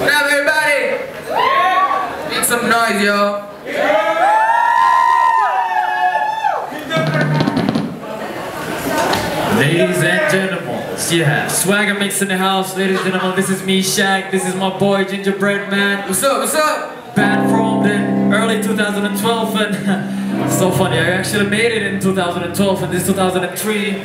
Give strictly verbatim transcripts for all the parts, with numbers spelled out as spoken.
What up, everybody? Make some noise, yo. Ladies and gentlemen, yeah, SwaggaMix in the house. Ladies and gentlemen, this is me, Shaq. This is my boy, Gingerbread Man. What's up, what's up? Band formed in early two thousand twelve, and it's so funny, I actually made it in two thousand twelve, and this is two thousand three.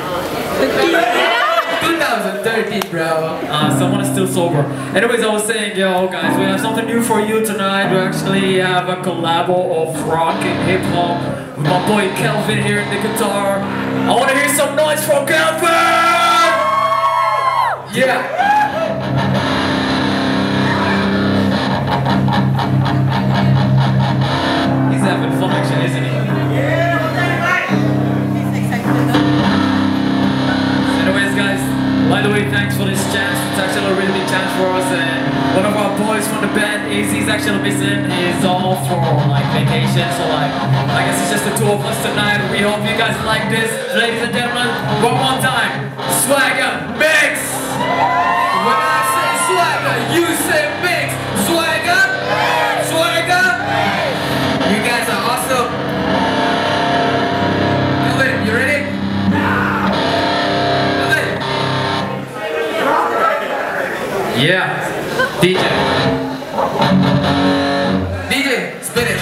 twenty thirteen, bro. Uh, someone is still sober. Anyways, I was saying, yo, guys, we have something new for you tonight. We actually have a collabo of rock and hip hop with my boy Kelvin here in the guitar. I want to hear some noise from Kelvin! Yeah! He's having fun actually, isn't he? Anyways, guys, by the way, thanks for this chance. It's actually a really big chance for us, and one of our boys from the band, A Z's actually missing. He's off for like vacation, so like, I guess it's just the two of us tonight. We hope you guys like this. Ladies and gentlemen, one more time, SwaggaMix! When I say swagger, you say mix. Swagger, swagger. You guys are awesome. Kelvin, you ready? Yeah, D J. D J, spin it.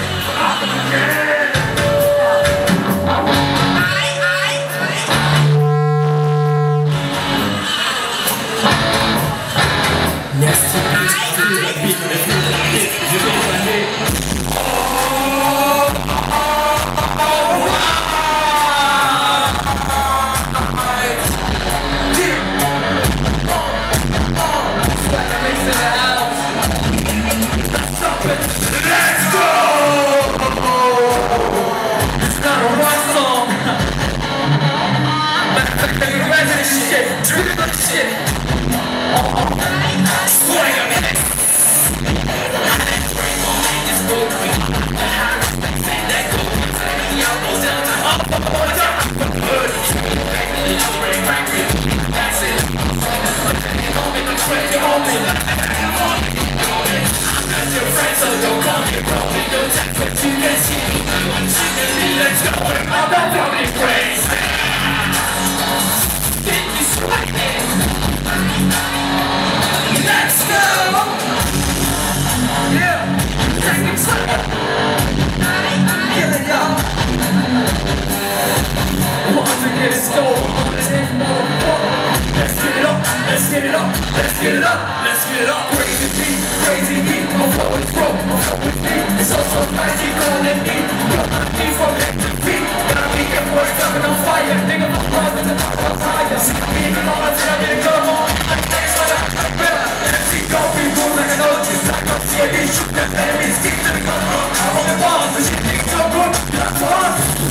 Let's get it up, let's get it up, let's get it up. Crazy beat, crazy beat, my flow is broke, my flow is deep. It's all so crazy, golden beat. Got my beat from head to feet. Gotta be your boy jumping on fire. Think of my brother, the top of fire. See me in the moment, and I'm gonna come on. I'm next, but I'm like better. Let's see, go, we move like an old. Just like I'm C A D, shoot the enemies, keep them going. I'm on the ball, but you think so good, that's fun.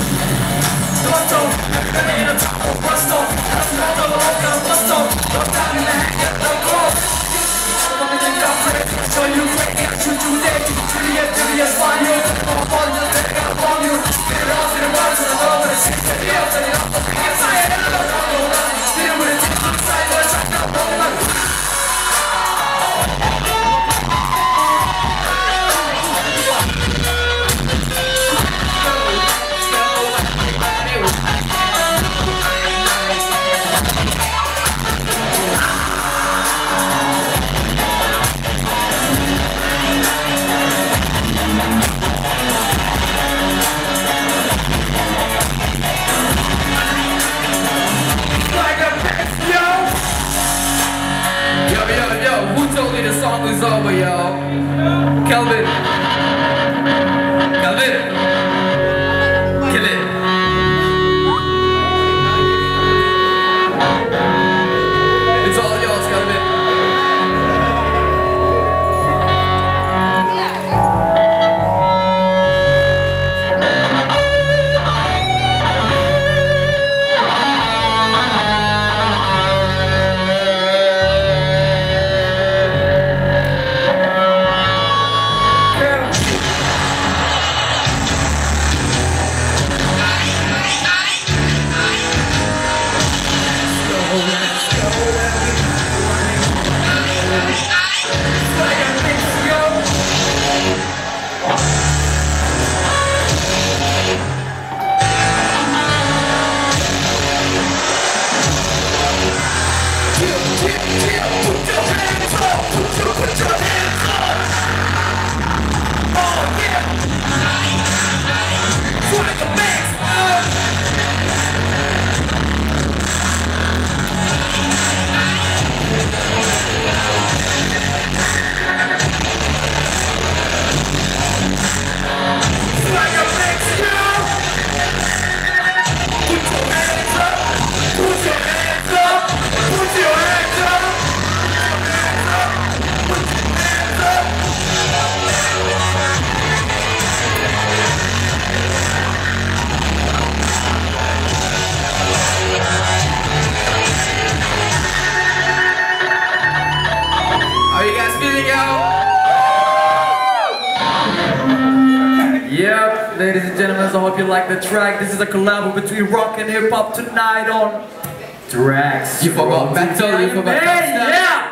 Bust off, everybody in the top, bust off. That's not the law, got bust off. No time in the head, get no close. I'm in the government, show you great, I shoot you dead. To the end, to the end, find you. I'm on you, then I gotta bomb you. Get it off in the words, and I know what it's six, and the else, and the else. I can't say it, and I don't know. Deal with it, take it inside, but I try not to know. The song is over, yo. Kelvin. Kelvin. Kill it. It's all yours, Kelvin. Yep, ladies and gentlemen, so I hope you like the track. This is a collab between rock and hip hop tonight on Traxx. You forgot battle, you forgot Hey, yeah!